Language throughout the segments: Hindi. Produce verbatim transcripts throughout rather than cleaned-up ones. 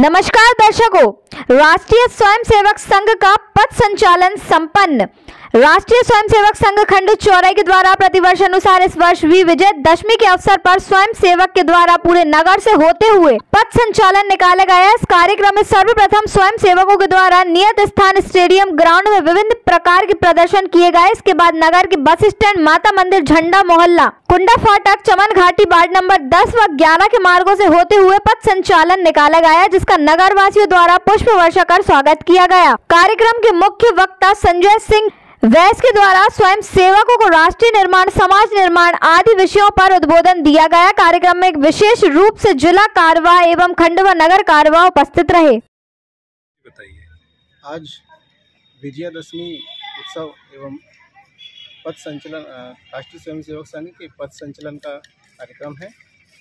नमस्कार दर्शकों, राष्ट्रीय स्वयंसेवक संघ का पथ संचालन संपन्न। राष्ट्रीय स्वयंसेवक संघ खंड चौराई के द्वारा प्रतिवर्ष अनुसार इस वर्ष भी विजयदशमी के अवसर पर स्वयंसेवक के द्वारा पूरे नगर से होते हुए पथ संचालन निकाला गया। इस कार्यक्रम में सर्वप्रथम स्वयंसेवकों के द्वारा नियत स्थान स्टेडियम ग्राउंड में विभिन्न प्रकार के प्रदर्शन किए गए। इसके बाद नगर के बस स्टैंड, माता मंदिर, झंडा मोहल्ला, कुंडा फाटक, चमन घाटी, वार्ड नंबर दस व ग्यारह के मार्गों से होते हुए पथ संचालन निकाला गया, जिसका नगर वासियों द्वारा पुष्प वर्षा कर स्वागत किया गया। कार्यक्रम के मुख्य वक्ता संजय सिंह वैस के द्वारा स्वयं सेवकों को राष्ट्रीय निर्माण, समाज निर्माण आदि विषयों पर उद्बोधन दिया गया। कार्यक्रम में एक विशेष रूप से जिला कारवा एवं खंड व नगर कारवा उपस्थित रहे। बताइए, आज विजयादशमी उत्सव एवं पथ संचलन राष्ट्रीय स्वयंसेवक संघ के पथ संचलन का कार्यक्रम है।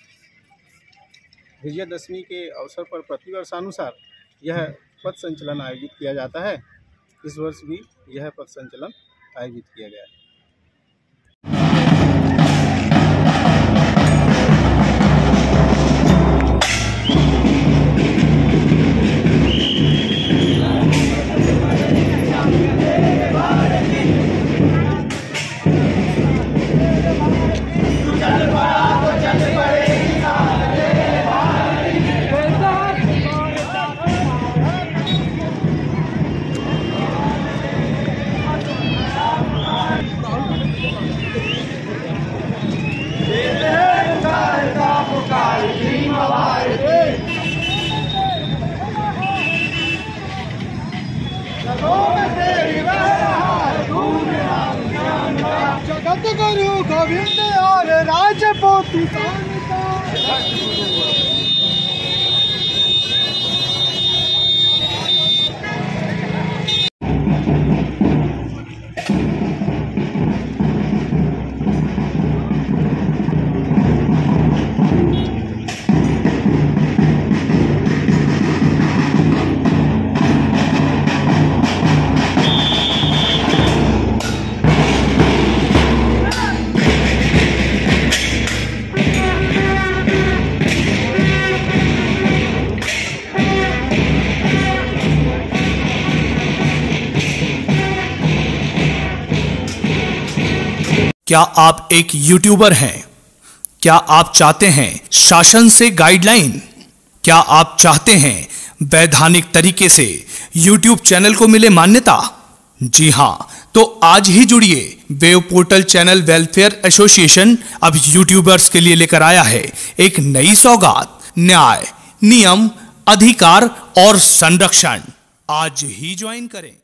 विजयादशमी के अवसर पर प्रतिवर्षानुसार यह पथ संचलन आयोजित किया जाता है। इस वर्ष भी यह पथ संचलन आयोजित किया गया है। जगत गुरु गोविंद और राजपूती क्या आप एक यूट्यूबर हैं? क्या आप चाहते हैं शासन से गाइडलाइन? क्या आप चाहते हैं वैधानिक तरीके से यूट्यूब चैनल को मिले मान्यता? जी हां, तो आज ही जुड़िए। Wave portal channel welfare association अब यूट्यूबर्स के लिए लेकर आया है एक नई सौगात, न्याय, नियम, अधिकार और संरक्षण। आज ही ज्वाइन करें।